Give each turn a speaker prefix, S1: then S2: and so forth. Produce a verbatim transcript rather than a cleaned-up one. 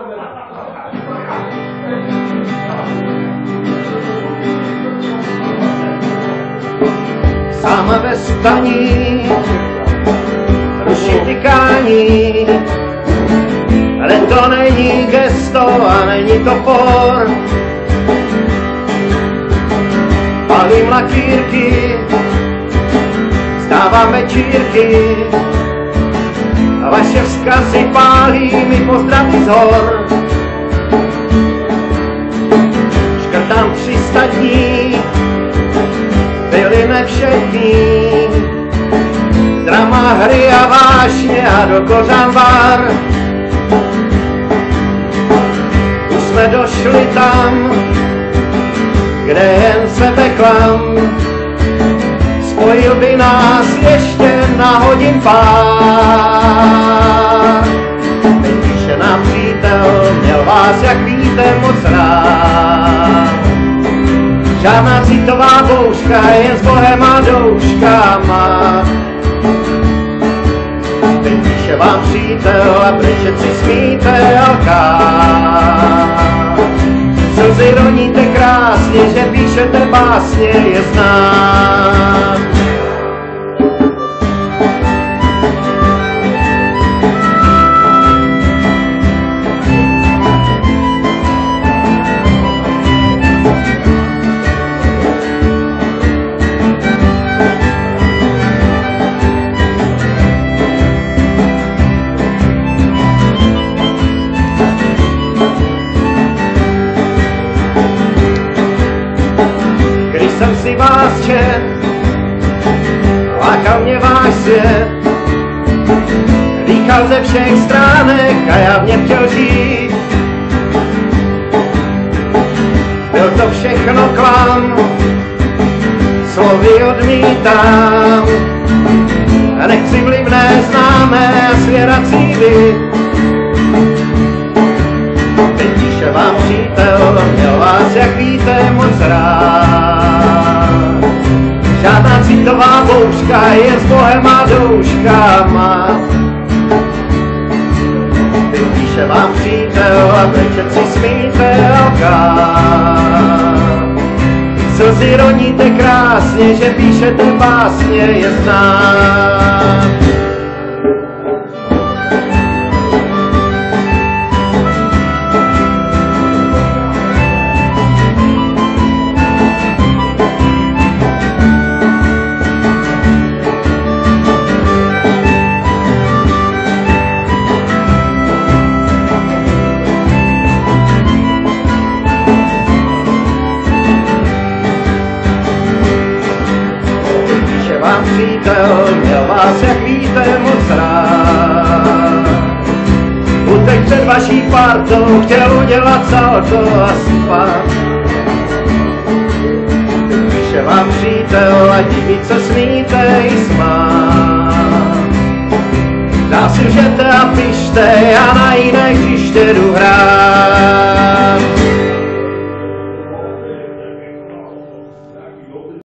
S1: Sám ve staní ruší tykání, ale to není gesto a není topor. Palím lakírky, stávám večírky a vaše vzkazy pálí mi pozdraví z hor. Škrtám tři sta dní, byli nevšední, drama, hry a vášně a do kořán bar. Už jsme došli tam, kde jen sebeklam spojil by nás ještě na hodin pár. Teď píše nám přítel, měl vás, jak víte, moc rád. Žádná citová bouřka, jen s Bohem a douškama. Teď píše vám přítel a brečet si smíte alkát. Slzy roníte krásně, že píšete básně, je znát. Jsem si vás čet, lákal mě váš svět, dýchal ze všech stránek a já v něm chtěl žít. Byl to všechno klam, slovy odmítám, a nechci vlivné známé a svěrací byt. Teď píše vám přítel, měl vás, jak víte, moc rád. Žádná citová bouřka, jen s Bohem a douškama. Teď píše vám přítel a brečet si smíte alkát. Slzy roníte krásně, že píšete básně, je znát. Vám přítel, měl vás, jak víte, moc rád. Utek před vaší partou, chtěl udělat salto a spát. Píše vám přítel a diví, co smíte i smát. Dá si lžete a pište, já na jiné hřiště jdu hrát.